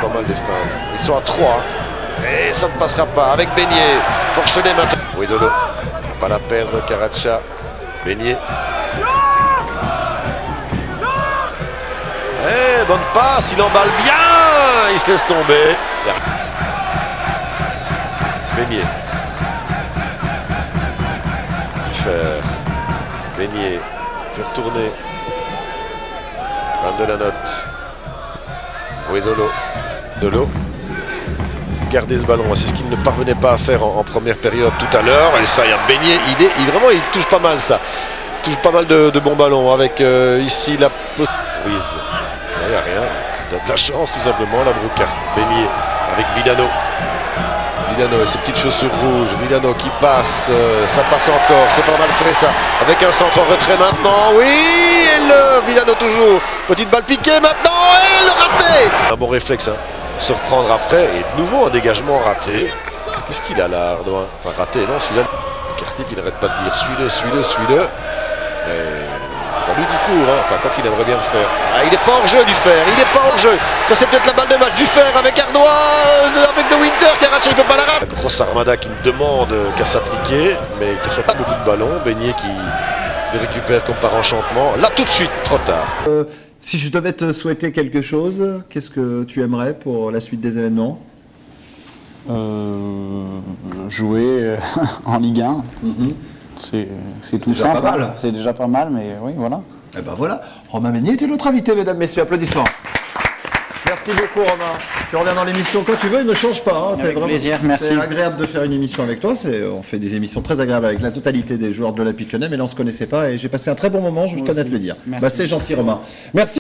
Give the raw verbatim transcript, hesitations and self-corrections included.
mal les feintes. Ils sont à trois. Et ça ne passera pas avec Beignet. Forchelet maintenant. Ouidolo. Pas la perdre, Karacha. Beignet. Eh, bonne passe, il emballe bien. Il se laisse tomber. Beignet. Faire. Beignet. Je vais retourner. Van de la note. Ouidolo. De l'eau. Garder ce ballon, c'est ce qu'il ne parvenait pas à faire en, en première période tout à l'heure. Et ça, il y a Beignet, il est, il, vraiment, il touche pas mal ça. Il touche pas mal de, de bons ballons avec euh, ici la... Ruiz. Il n'y a rien. Il a de la chance tout simplement, la Broucard. Beignet avec Villano. Villano et ses petites chaussures rouges. Villano qui passe, euh, ça passe encore. C'est pas mal fait ça. Avec un centre en retrait maintenant. Oui, et le Villano toujours. Petite balle piquée maintenant. Et le raté. Un bon réflexe, hein. Se reprendre après. Et de nouveau un dégagement raté. Qu'est-ce qu'il a là, Ardoin? Enfin, raté, non, celui-là. Cartier qui n'arrête pas de dire suis-le, suis-le, suis-le. C'est pas lui qui court, hein. Enfin, quoi qu'il aimerait bien le faire. Ah, il n'est pas hors jeu du fer, il n'est pas hors jeu. Ça, c'est peut-être la balle de match du fer avec Ardoin, avec De Winter. Karacha, il ne peut pas la rater. La grosse Armada qui ne demande qu'à s'appliquer, mais qui ne reçoit pas beaucoup de ballons. Beignet qui les récupère comme par enchantement. Là, tout de suite, trop tard. Euh, si je devais te souhaiter quelque chose, qu'est-ce que tu aimerais pour la suite des événements? euh, Jouer en Ligue un. Mm-hmm. C'est tout simple. C'est déjà pas mal, mais oui, voilà. Et ben voilà, Romain Beignet était notre invité, mesdames, messieurs. Applaudissements. Merci beaucoup, Romain. Tu reviens dans l'émission quand tu veux, il ne change pas. Hein. Avec vraiment... plaisir, merci. C'est agréable de faire une émission avec toi. On fait des émissions très agréables avec la totalité des joueurs de l'Olympique Lyonnais, mais là on ne se connaissait pas et j'ai passé un très bon moment, je veux te connaître le dire. Bah, c'est gentil, Romain. Merci.